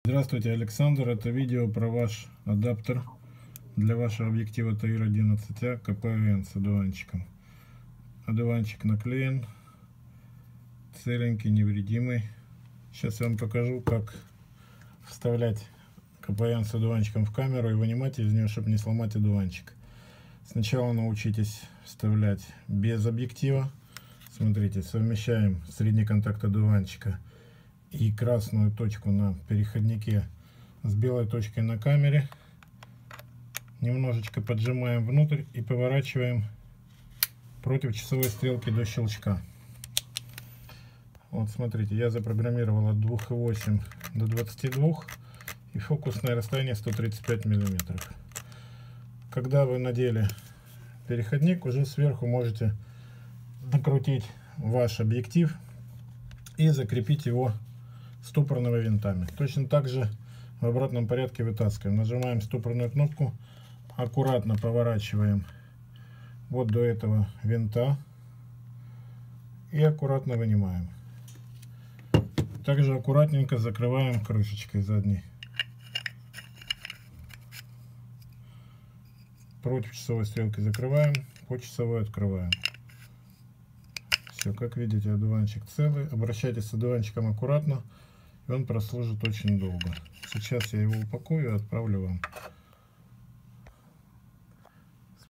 Здравствуйте, Александр. Это видео про ваш адаптер для вашего объектива TAIR-11A КПН с одуванчиком. Одуванчик наклеен, целенький, невредимый. Сейчас я вам покажу, как вставлять КПН с одуванчиком в камеру и вынимать из нее, чтобы не сломать одуванчик. Сначала научитесь вставлять без объектива. Смотрите, совмещаем средний контакт одуванчика и красную точку на переходнике с белой точкой на камере. Немножечко поджимаем внутрь и поворачиваем против часовой стрелки до щелчка. Вот смотрите, я запрограммировал от 2,8 до 22 и фокусное расстояние 135 миллиметров. Когда вы надели переходник, уже сверху можете накрутить ваш объектив и закрепить его стопорными винтами. Точно так же в обратном порядке вытаскиваем. Нажимаем стопорную кнопку, аккуратно поворачиваем вот до этого винта и аккуратно вынимаем. Также аккуратненько закрываем крышечкой задней. Против часовой стрелки закрываем, по часовой открываем. Все, как видите, одуванчик целый. Обращайтесь с одуванчиком аккуратно, и он прослужит очень долго. Сейчас я его упакую и отправлю вам.